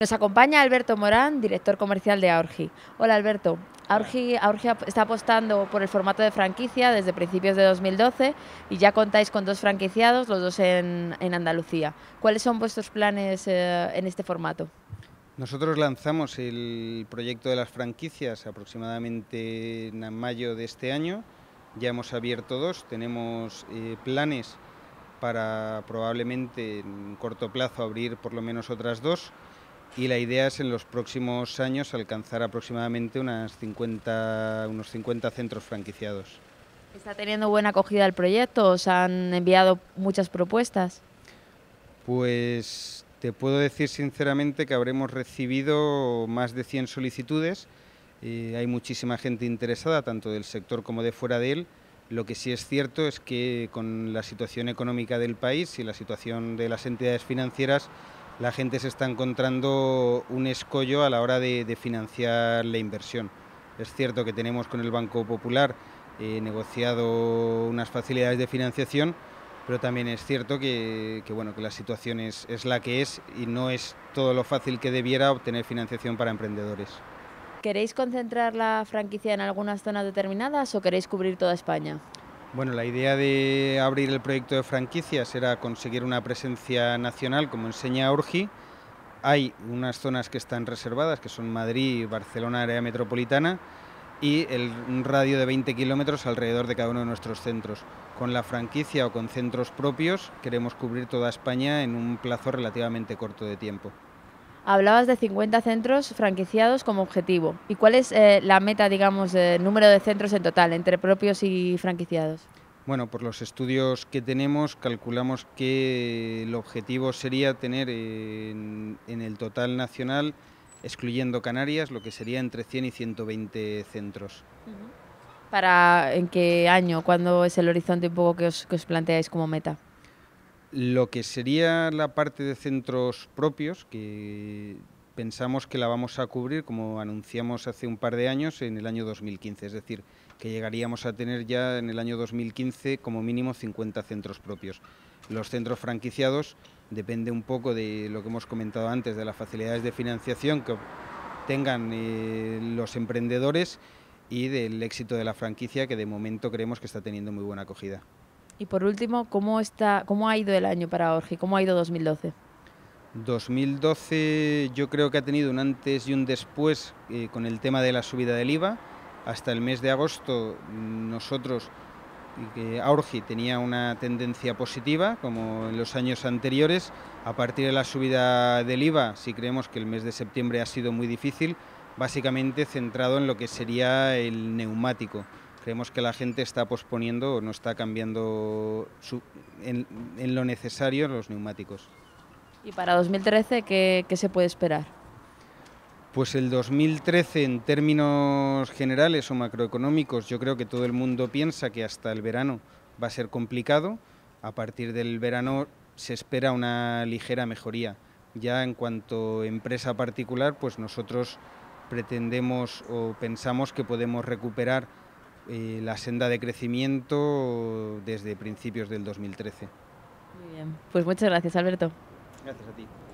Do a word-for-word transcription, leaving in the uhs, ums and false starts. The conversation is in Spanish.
Nos acompaña Alberto Morán, director comercial de Aurgi. Hola Alberto, Aurgi, Aurgi está apostando por el formato de franquicia desde principios de dos mil doce y ya contáis con dos franquiciados, los dos en, en Andalucía. ¿Cuáles son vuestros planes eh, en este formato? Nosotros lanzamos el proyecto de las franquicias aproximadamente en mayo de este año. Ya hemos abierto dos, tenemos eh, planes para probablemente en corto plazo abrir por lo menos otras dos, y la idea es en los próximos años alcanzar aproximadamente unas cincuenta, unos cincuenta centros franquiciados. ¿Está teniendo buena acogida el proyecto? ¿Os han enviado muchas propuestas? Pues te puedo decir sinceramente que habremos recibido más de cien solicitudes. Eh, hay muchísima gente interesada, tanto del sector como de fuera de él. Lo que sí es cierto es que con la situación económica del país y la situación de las entidades financieras, la gente se está encontrando un escollo a la hora de, de financiar la inversión. Es cierto que tenemos con el Banco Popular eh, negociado unas facilidades de financiación, pero también es cierto que, que, bueno, que la situación es, es la que es y no es todo lo fácil que debiera obtener financiación para emprendedores. ¿Queréis concentrar la franquicia en algunas zonas determinadas o queréis cubrir toda España? Bueno, la idea de abrir el proyecto de franquicias era conseguir una presencia nacional, como enseña Aurgi. Hay unas zonas que están reservadas, que son Madrid, Barcelona, área metropolitana, y el, un radio de veinte kilómetros alrededor de cada uno de nuestros centros. Con la franquicia o con centros propios queremos cubrir toda España en un plazo relativamente corto de tiempo. Hablabas de cincuenta centros franquiciados como objetivo. ¿Y cuál es eh, la meta, digamos, de número de centros en total, entre propios y franquiciados? Bueno, por los estudios que tenemos, calculamos que el objetivo sería tener en, en el total nacional, excluyendo Canarias, lo que sería entre cien y ciento veinte centros. ¿Para en qué año? ¿Cuándo es el horizonte un poco que os, que os planteáis como meta? Lo que sería la parte de centros propios, que pensamos que la vamos a cubrir, como anunciamos hace un par de años, en el año dos mil quince. Es decir, que llegaríamos a tener ya en el año dos mil quince como mínimo cincuenta centros propios. Los centros franquiciados depende un poco de lo que hemos comentado antes, de las facilidades de financiación que tengan eh, los emprendedores y del éxito de la franquicia, que de momento creemos que está teniendo muy buena acogida. Y por último, ¿cómo, está, cómo ha ido el año para Aurgi? ¿Cómo ha ido dos mil doce? dos mil doce yo creo que ha tenido un antes y un después eh, con el tema de la subida del I V A. Hasta el mes de agosto nosotros, eh, Aurgi tenía una tendencia positiva como en los años anteriores. A partir de la subida del I V A sí creemos que el mes de septiembre ha sido muy difícil, básicamente centrado en lo que sería el neumático. Creemos que la gente está posponiendo o no está cambiando su, en, en lo necesario los neumáticos. ¿Y para dos mil trece qué, qué se puede esperar? Pues el dos mil trece, en términos generales o macroeconómicos, yo creo que todo el mundo piensa que hasta el verano va a ser complicado. A partir del verano se espera una ligera mejoría. Ya en cuanto a empresa particular, pues nosotros pretendemos o pensamos que podemos recuperar eh, la senda de crecimiento desde principios del dos mil trece. Muy bien. Pues muchas gracias, Alberto. Gracias a ti.